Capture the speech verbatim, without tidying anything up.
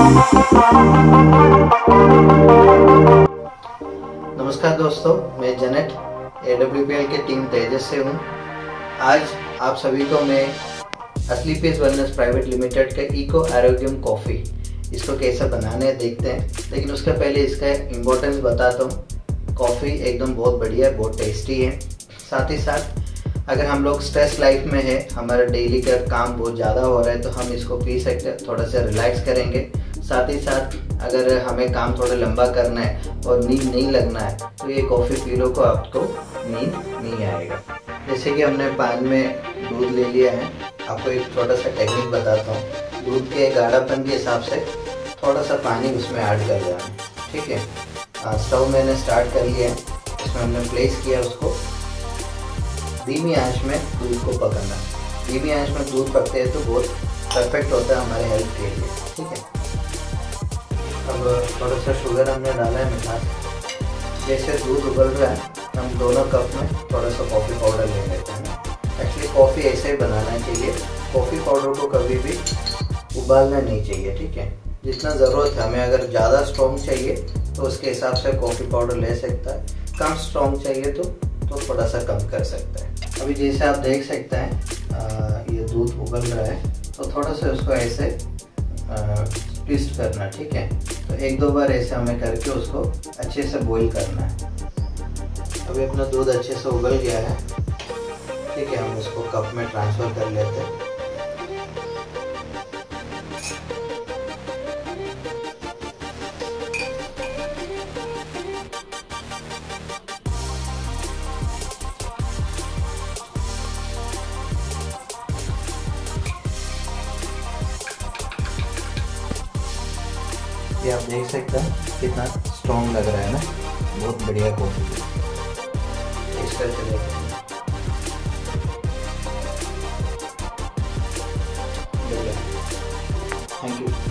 नमस्कार दोस्तों, मैं Janet A W P L के टीम तेजस से हूँ। आज आप सभी को मैं असली पेस वेलनेस प्राइवेट लिमिटेड का इको आरोग्यम कॉफ़ी इसको कैसे बनाने देखते हैं। लेकिन उसके पहले इसका इम्पोर्टेंस बताता हूँ। कॉफ़ी एकदम बहुत बढ़िया है, बहुत टेस्टी है। साथ ही साथ अगर हम लोग स्ट्रेस लाइफ में है, हमारा डेली का काम बहुत ज़्यादा हो रहा है, तो हम इसको पी सकते हैं, थोड़ा सा रिलैक्स करेंगे। साथ ही साथ अगर हमें काम थोड़ा लंबा करना है और नींद नहीं लगना है, तो ये कॉफ़ी पी लो को आपको नींद नहीं आएगा। जैसे कि हमने पान में दूध ले लिया है, आपको एक छोटा सा टेक्निक बताता हूँ। दूध के गाढ़ापन के हिसाब से थोड़ा सा पानी उसमें ऐड कर देना है, ठीक है। स्टव मैंने स्टार्ट कर लिया है, इसमें हमने प्लेस किया उसको। धीमी आंच में दूध को पकाना। धीमी आंच में दूध पकते हैं तो बहुत परफेक्ट होता है हमारे हेल्थ के लिए, ठीक है। अब थोड़ा सा शुगर हमने डाला है, मिठास। जैसे दूध उबल रहा है, हम दोनों कप में थोड़ा सा कॉफ़ी पाउडर ले लेते हैं। एक्चुअली कॉफ़ी ऐसे ही बनाना चाहिए। कॉफ़ी पाउडर को कभी भी उबालना नहीं चाहिए, ठीक है। जितना ज़रूरत है, हमें अगर ज़्यादा स्ट्रॉन्ग चाहिए तो उसके हिसाब से कॉफ़ी पाउडर ले सकता है। कम स्ट्रॉन्ग चाहिए तो तो थोड़ा सा कम कर सकता है। अभी जैसे आप देख सकते हैं, ये दूध उबल रहा है, तो थोड़ा सा उसको ऐसे ट्विस्ट करना, ठीक है। तो एक दो बार ऐसे हमें करके उसको अच्छे से बॉईल करना है। अभी अपना दूध अच्छे से उबल गया है, ठीक है। हम उसको कप में ट्रांसफ़र कर लेते हैं। ये आप देख सकते हैं कितना स्ट्रॉन्ग लग रहा है ना, बहुत बढ़िया कॉफ़ी। इस तरह से थैंक यू।